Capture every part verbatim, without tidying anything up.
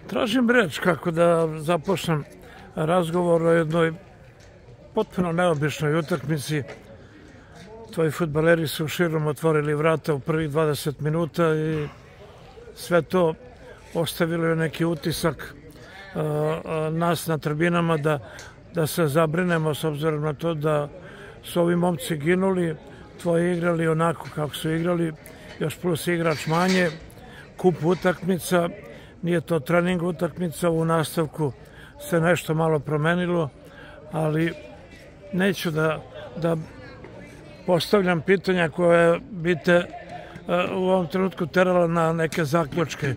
Tražim reč kako da započnem razgovor o jednoj potpuno neobičnoj utakmici. Tvoji fudbaleri su širom otvorili vrata u prvih dvadeset minuta i sve to ostavilo je neki utisak nas na tribinama da, da se zabrinemo s obzirom na to da su ovi momci ginuli, tvoji igrali onako kako su igrali, još plus igrač manje, kup utakmica, nije to trening utakmica, u nastavku se nešto malo promenilo, ali neću da, da postavljam pitanja koje bi te u ovom trenutku terala na neke zaključke.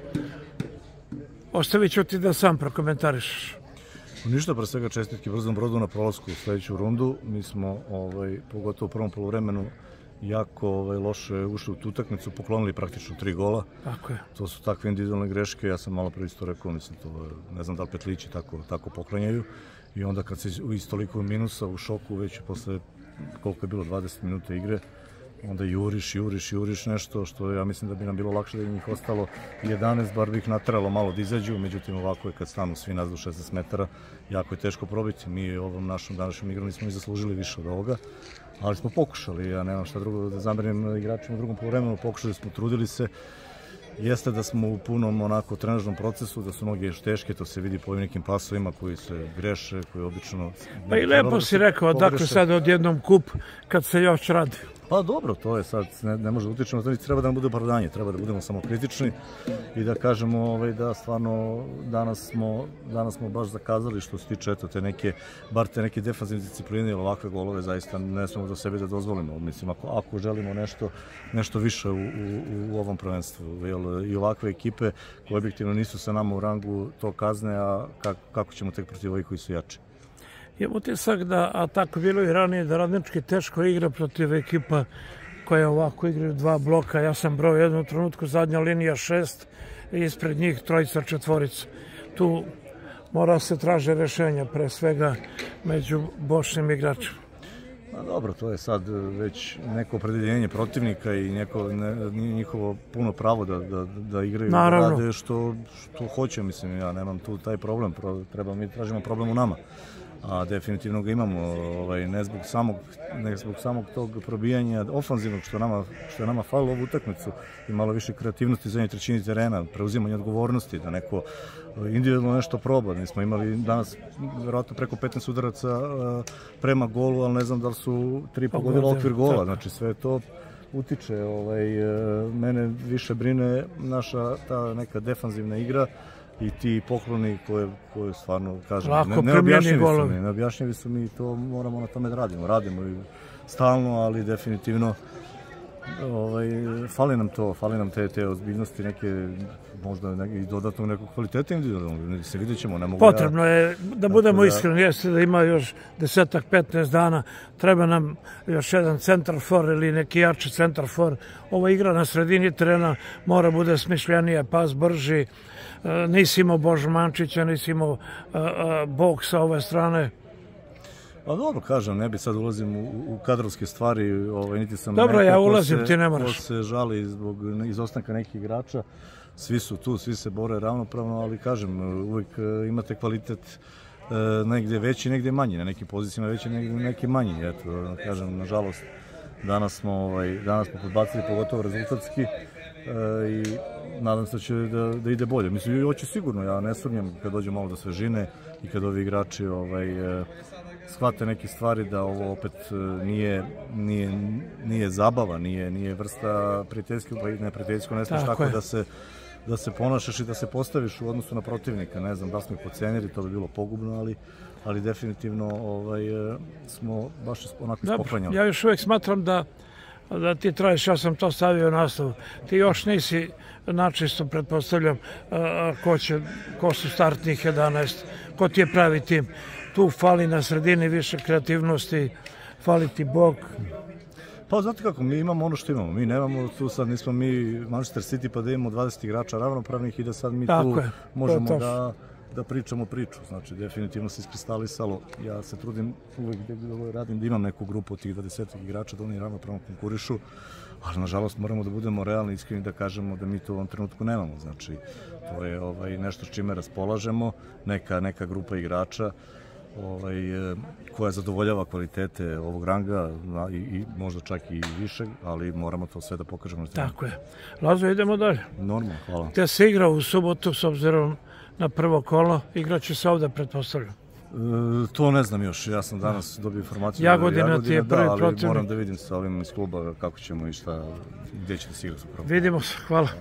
Ostavit ću ti da sam prokomentarišeš. Ništa, pre svega čestitke Brzom Brodu na prolasku u sledeću rundu. Mi smo, ovaj, pogotovo u prvom poluvremenu, jako ovaj, loše ušli u tu utakmicu, poklonili praktično tri gola. Tako je. To su takve individualne greške, ja sam malo pre isto rekao, mislim, to, ne znam da li petlići tako, tako poklanjaju. I onda kad se iz toliko minusa u šoku, već posle koliko je bilo dvadeset minuta igre, onda juriš, juriš, juriš nešto što ja mislim da bi nam bilo lakše da je njih ostalo jedanaest, bar bi ih natralo malo da izađu, međutim ovako je kad stanu svi nas do šesnaest metara, jako je teško probiti. Mi ovom našom današnjom igrom nismo i zaslužili više od ovoga, ali smo pokušali, ja nemam šta drugo da zamerim igračima u drugom poluvremenu, pokušali smo, trudili se. Jeste da smo u punom onako trenažnom procesu, da su noge još teške, to se vidi po ovim nekim pasovima koji se greše, koji obično... Pa i lepo si rekao, dakle sad odjednom kup kad se još radi. Pa dobro, to je sad, ne, ne može da utičemo, znači treba da nam bude opravdanje, treba da budemo samokritični i da kažemo ovaj, da stvarno danas smo, danas smo baš zakazali što se tiče eto, te neke, bar te neke defanzivne discipline ili ovakve golove zaista ne smemo do sebe da dozvolimo. Mislim, ako, ako želimo nešto, nešto više u, u, u ovom prvenstvu, jel, i ovakve ekipe koje objektivno nisu sa nama u rangu to kazne, a kako, kako ćemo tek protiv ovih koji su jači. Imam utisak da, a tako bilo i ranije, da Radnički teško igra protiv ekipa koja ovako igraju dva bloka. Ja sam broj jednom trenutku, zadnja linija šest, i ispred njih trojica, četvorica. Tu mora se traže rešenja, pre svega među bočnim igračima. Pa dobro, to je sad već neko opredeljenje protivnika i neko, ne, njihovo puno pravo da, da, da igraju, da rade što, što hoće, mislim, ja nemam tu taj problem, treba mi tražimo problem u nama. A definitivno ga imamo, ovaj, ne zbog samog, ne zbog samog tog probijanja ofanzivnog što nama, što je nama falilo ovu utakmicu i malo više kreativnosti za jednu trećini terena, preuzimanje odgovornosti, da neko individualno nešto proba. Mi smo imali danas verovatno preko petnaest udaraca prema golu, ali ne znam da li su tri pogodila okvir gola, znači sve to utiče. Ovaj, mene više brine naša ta neka defanzivna igra i ti pokloni koje, koje stvarno, kažem, ne, neobjašnjivi su mi, neobjašnjivi su mi i to moramo na tome da radimo. Radimo i stalno, ali definitivno ovaj, fali nam to, fali nam te, te ozbiljnosti, neke, možda ne, i dodatnog nekog kvaliteta individualnog, se vidjet ćemo. Ne mogu Potrebno ja, je, da budemo da, iskreni, jeste da ima još desetak, petnaest dana, treba nam još jedan centar for ili neki jači centar for. Ova igra na sredini terena mora bude smišljenija, pas brži, nisi imao Božu Mančića, nisi imao Bog sa ove strane. Pa dobro, kažem, ne bi sad ulazim u, u kadrovske stvari, ovaj, niti sam dobro, neko ja ulazim, se, ti ne moraš. Ko se žali zbog izostanka nekih igrača, svi su tu, svi se bore ravnopravno, ali kažem, uvijek imate kvalitet negdje veći, negdje manji, na nekim pozicijama veći, negdje neki manji, eto, kažem, nažalost, danas smo, ovaj, danas smo podbacili pogotovo rezultatski i nadam se da će da, da ide bolje. Mislim, hoće sigurno, ja ne sumnjam kad dođe malo do svežine i kad ovi igrači ovaj, shvate neke stvari da ovo opet nije, nije, nije zabava, nije, nije vrsta prijateljskog, pa i neprijateljsko, ne smiješ tako, tako da se da se ponašaš i da se postaviš u odnosu na protivnika. Ne znam da smo ih pocenili, to bi bilo pogubno, ali, ali definitivno ovaj, smo baš onako ispoklanjali. Ja još uvijek smatram da da ti traješ, ja sam to stavio nastavu. Ti još nisi načisto, pretpostavljam, ko, će, ko su startnih jedanaest, ko ti je pravi tim. Tu fali na sredini više kreativnosti, fali ti Bog. Pa znate kako, mi imamo ono što imamo. Mi nemamo tu sad, nismo mi Manchester City pa da imamo dvadeset igrača ravnopravnih i da sad mi tu možemo da da pričamo priču. Znači, definitivno se iskristalisalo. Ja se trudim uvijek gdje radim da imam neku grupu od tih dvadesetak igrača, da oni ravnopravno konkurišu, ali nažalost moramo da budemo realni, iskreni, da kažemo da mi to u ovom trenutku nemamo. Znači, to je ovaj, nešto s čime raspolažemo, neka, neka grupa igrača ovaj, koja zadovoljava kvalitete ovog ranga i, i možda čak i višeg, ali moramo to sve da pokažemo. Tako je. Lazo, idemo dalje. Normalno, hvala. Te se igra u subotu s obzirom na prvo kolo, igraće se ovde, pretpostavljam. E, to ne znam još, ja sam danas dobio informaciju Jagodina, Jagodina ti je prvi da, ali protivnik. Moram da vidim sa ovim iz kluba kako ćemo i šta, gdje će da se igra. Vidimo se, hvala.